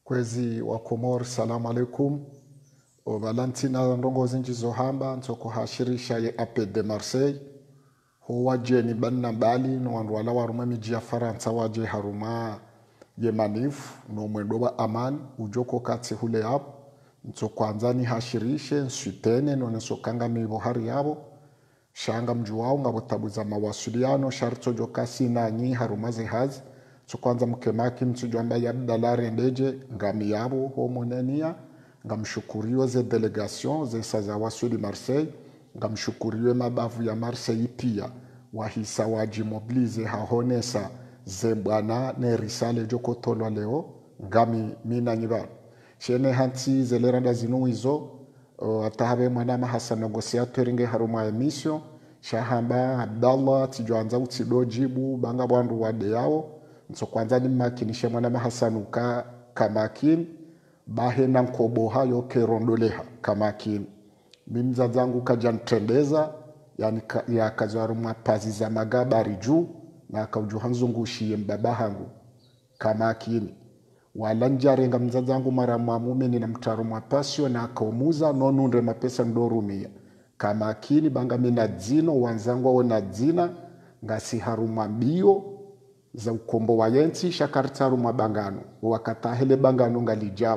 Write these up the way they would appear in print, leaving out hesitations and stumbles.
Kwezi wa Komor, salamu alaikum. O Valentina ndongo zinjizo hamba ntoko hashirisha ye ape de Marseille. Ho waje ni banna bali no wandu wala waruma miji ya Faransa waje haruma ye manifu no mwendo wa aman ujoko kati hule hapo. Ntoko anzani hashirishe nsutene no nesokanga mivohari yabo. Shanga mjuwao nga botabuza mawasuliano sharto jokasi na nyi harumaze hazi. So kwanza mkemaki mtujwamba ya dalari ndeje ngami yabo homonenia ngamshukuriwe ze delegation ze saza wasuli Marseille ngamshukuriwe mabavu ya Marseille pia wahisa wajimobilize hahonesa ze bwana ne risale joko tolwa leo ngami mina nyibana shene hanti ze leranda zinuizo atahabe mwana Hassan negotiateur nge haruma emission shahamba Abdallah tijwanza utidojibu banga bwandu wade yao. So kwanza ni makinishe mwana Hassan kamakin bahe na nkoboha yoke rondoleha kamakin mimza zangu kajantendeza yani ya kazwaruma pazi za magabari juu na kaujuhanzungushie mbaba hangu kamakin wala njarenga mzazangu mara muumini na mtarumwa pasio na akaumuza nonunde mapesa ndorumia kamakin banga mina dzino wanzangu wa na dzina ngasi haruma mbio za ukombo wa yenti shakartaru mabangano wakatahele bangano ngalijao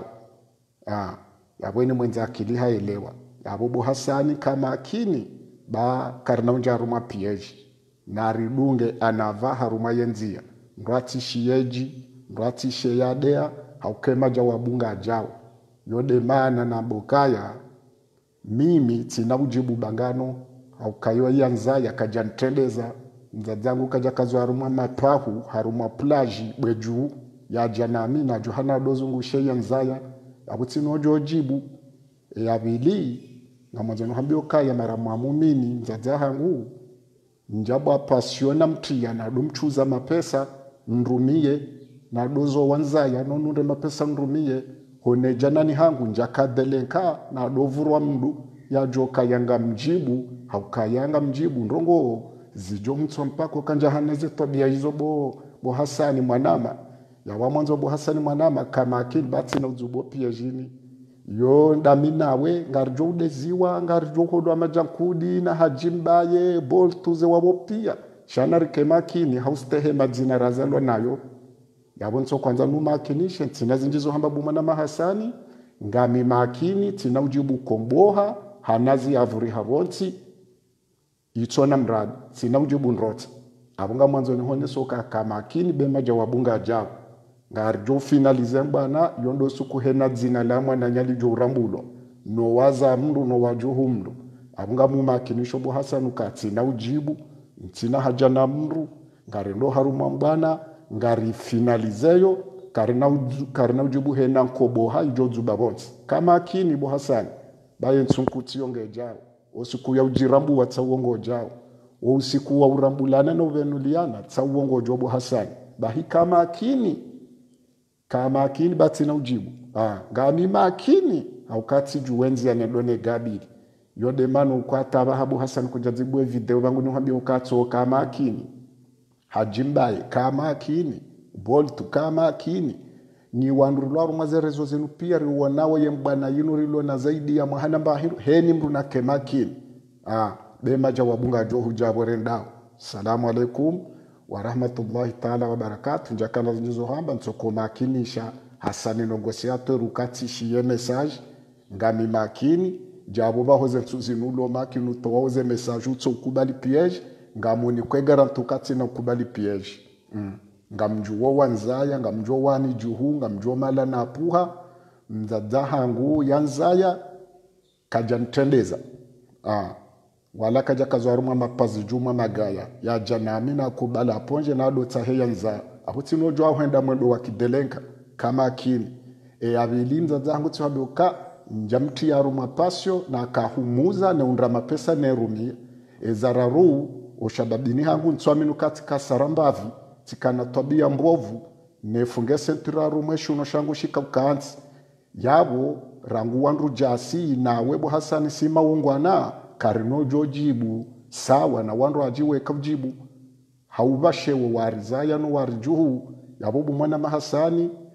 yabweni mwenza akili haelewa yabubu Hasani kama akini ba karna unjaruma pieji na ridunge anava haruma yenzia ndwati shieji ndwati sheyadea haukema jawabunga ajao yode maana na bokaya mimi tina ujibu bangano haukaiwa yanza yakajantendeza mzadzangu kaja kazo haruma mapahu haruma plaji bweju ya janami na johana dozungu sheya nzaya abutino jojibu ya bili na mazeno hambio kaya mara muamini mzadzahangu njabwa pasiona mtia na dumchuza mapesa ndrumie na dozo wanzaya nonunde mapesa ndrumie hone janani hangu njakadelenka na dovurwa mdu ya joka yanga mjibu haukayanga mjibu ndongo zijo mtu mpako kanja haneze tabia hizo bo Hasani mwanama ya wa mwanzo bo Hasani mwanama kama akili bati na uzubo pia jini yo ndaminawe ngarjo udeziwa ngarjo hodwa majankudi na hajimbaye bol tuze wabo pia shanari kemakini haustehe majina razalwa nayo yabonso kwanza numakinishe tina zinjizo hamba bumana Hasani ngami makini tina ujibu komboha hanazi avuri havonti itona mradi sina ujibu nrota abunga mwanzo ni hone soka kama akini bema jawabunga ajao ngarjo finalize mbana yondo suku hena dzina la mwana nyali jo rambulo no waza mndu no wajuhu mndu abunga mumakinisho bo Hassan ukati na ujibu ntina haja na mndu ngarendo haruma mbana ngari finalizeyo karina ujibu hena nkobo haijo zubabonsi kama akini bo Hassan baye nsunkuti yongejao usiku ya ujirambu wa tsawongo jao usiku wa urambulana na uvenuliana tsawongo jobo Hasani bahi kama akini bati na ujibu ngami makini haukati juwenzi ya nedone gabiri yode manu kwa taba habu Hasani kujazibu video vangu nuhambi ukato kama akini hajimbaye kama akini boltu kama akini ni wandurulwaru mazerezo zenu pia riwanawe yembana yinu rilo na zaidi ya mahana mbahiru heni mru na kemakini bema jawabunga johu jaborendao. Salamu alaikum wa rahmatullahi ta'ala wa barakatuh. Njakana zinjizo hamba nsoko makinisha Hasani negotiateur ukati shiye message ngami makini jabuba hoze tuzinulo makinu towaoze message utso ukubali piège ngamuni kwegara tukati na ukubali piège ngamjuwa wanzaya ngamjuwa wani juhu ngamjuwa mala na puha mzadzahangu yanzaya kajantendeza wala kaja kazwaruma mapazi juma magaya ya janami na kubala ponje na dota heyanza abutino jwa hwenda mwendo wa kidelenka kama akini abili mzadzahangu tsadoka njamti ya ruma pasio na kahumuza na undra mapesa nerumia zararu oshababini hangu ntswaminu katika sarambavi tikana tabia mbovu nefunge sentura rumweshu unoshangu shika ukaanzi yabo rangu wandu jasi na webo Hasani sima ungwana karino jojibu sawa na wandu ajiwe kajibu haubashewe warizaya no warjuhu yabubu mwana Hasani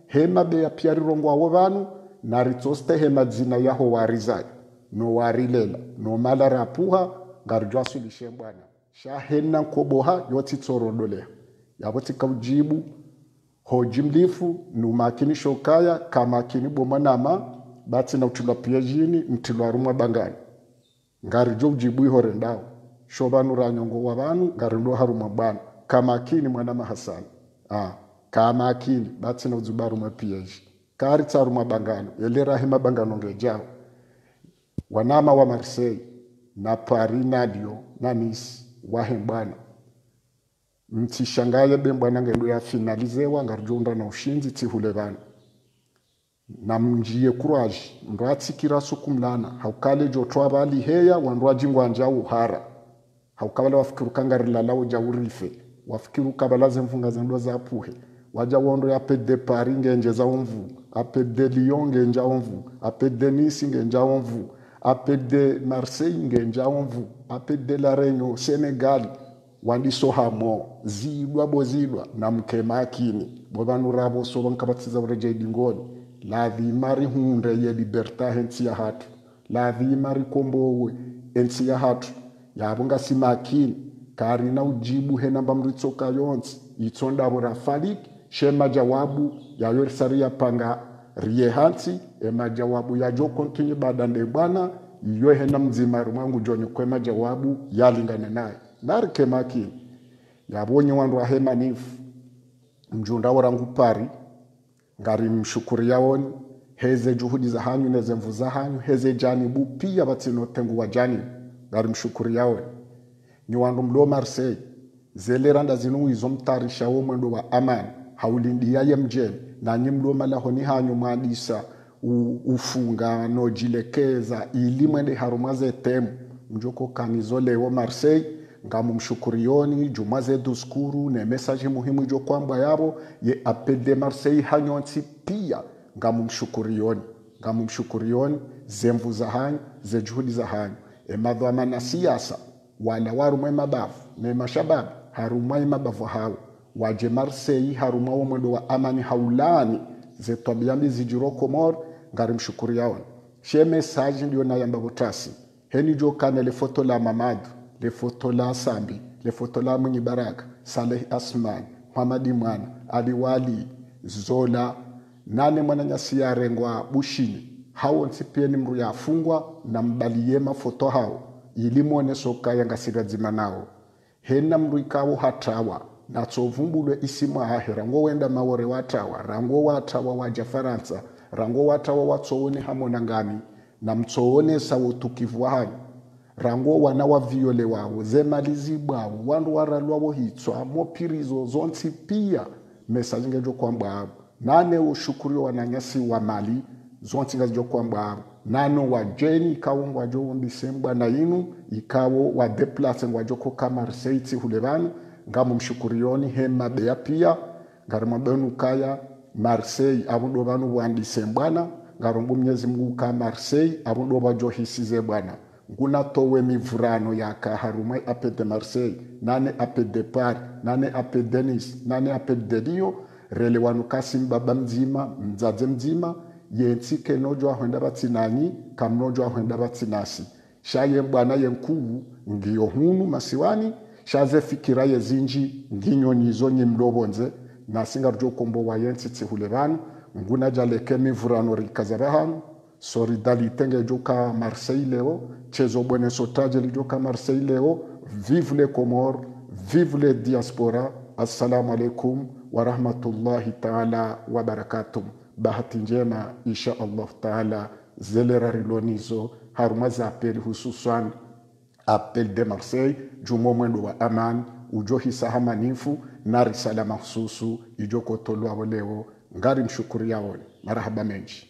hema be ya pia rirongwa wo vanu na ritsoste hema dzina yaho warizai no warilela no mala rapuha ngarjwa sulishe bwana shahena koboha yoti tsorodole yaboti kaujibu hojimlifu numakini shokaya kamakini bomanama bati na utulwa pia jini mtilwa rumwa bangani ngarjo ujibu ihore ndao shobanu ranyongo wabanu ngarindo harumwa bwana kamakini mwana mahasani kamakini bati na uzubaru mapieji kari tsaru mabangano elera hima bangano ngejao wanama wa Marseille na Paris nadio na Nice wahembana mtishangaye bembwana ngendo ya finalizewa ngarjonda na ushinzi tihulevana na mjie courage ndo atsikira sukumlana haukale jotwa bali heya wandwaji ngwanja uhara haukabala wafikiru kangarila lao jaurife wafikiru kabala zemfunga zendo za puhe waja wondo ya pede Paris ngenje za omvu apede Lyon ngenja omvu apede Nice ngenja omvu apede Marseille ngenja omvu apede La Réunion Senegal wandiso hamo zidwa bozidwa na mkemakini bobanu rabo so bankabatiza ureje dingoni la vimari hunde ye liberta hensi ya hatu la vimari kombowe hensi ya hatu yabunga simakini karina ujibu hena bamritsoka yonsi itsonda bora falik shema jawabu ya yorsaria panga rie hansi majawabu ya jo continue badande bwana iyo hena mzima mwangu joni kwema jawabu yalingana naye narike maki yabonye wandu wa hema nifu mjunda warangu pari ngari mshukuri yawoni heze juhudi za hanyu neze mvu za hanyu heze janibu pia batino tengu wa janibu ngari mshukuri yawoni ni wandu mlo Marseille zele randa zinu izo mtarisha wo mwendo wa amani haulindi ya mjeni na nyimlo malahoni hanyu maadisa ufunga no jilekeza ili mwende harumaze temu mjoko kanizole wo Marseille ngamu mshukurioni jumaze duskuru ne message muhimu jo kwamba yabo ye apede Marseille hanyonsi pia ngamu mshukurioni zemvu za hanyu ze juhudi za hanyu madhama na siasa wala warumwe mabavu ne mashabab harumwe mabavu hao waje Marseille harumwa wo mwendo wa amani haulani ze tabiambi zijiro komor ngari mshukurioni she message ndio na yamba botasi heni jo kana le foto la Mamadu le foto la Sambi le foto la Mwinyi Baraka Saleh Asman Muhamadi Mwana Ali Wali Zola nane mwana nyasi ya rengwa bushini hao nsipieni mru ya afungwa na mbaliyema foto hao ili mwone soka ya ngasira zima nao hena mru ikawo hatawa na tsovumbulwe isimu ahe rango wenda mawore watawa rango watawa waja Faransa rango watawa watsoone hamona ngami na mtsoone sawo tukivu hanyu rango wana wa viole wao zemalizi bwao wandu waralwa wo hitswa mopirizo zonsi pia message ngejo kwamba nane ushukuru wananyasi wa mali zonsi ngejo kwamba nano wa jeni kawo ngwajo ndisembwa na inu ikawo wa deplace ngwajo ko ka Marseille ti hulevanu ngamu mshukurioni hema beya pia ngarima benu kaya Marseille abundo banu wandisembwana ngarombo Mwenyezi Mungu ka Marseille abundo bajo hisize bwana nguna towe mivurano ya kaharumai apede Marseille nane apede Paris nane apede Nice nane apede Lyon rele wanukasi mbaba mzima mzaze mzima yensike nojo ahwenda batsinanyi kamnojo ahwenda batsinasi shaye bwana yenkuu ngiyo hunu masiwani shaze fikira yezinji nginyonyizo nyimlobonze nasinga rjo kombo wa yensi tsihulevanu nguna jaleke mivurano rikazabahanu solidarité ngejoka Marseille leo chezo bwene sotaje lijoka Marseille leo vive les Comores vive les diaspora assalamu alaikum wa rahmatullahi ta'ala wa barakatuh bahati njema insha Allah ta'ala zelera rilonizo harumaza apeli hususan appel de Marseille jumo mwendo wa aman ujohi sahama nifu na risala mahsusu ijoko tolwa leo ngari mshukuri yao marahaba menji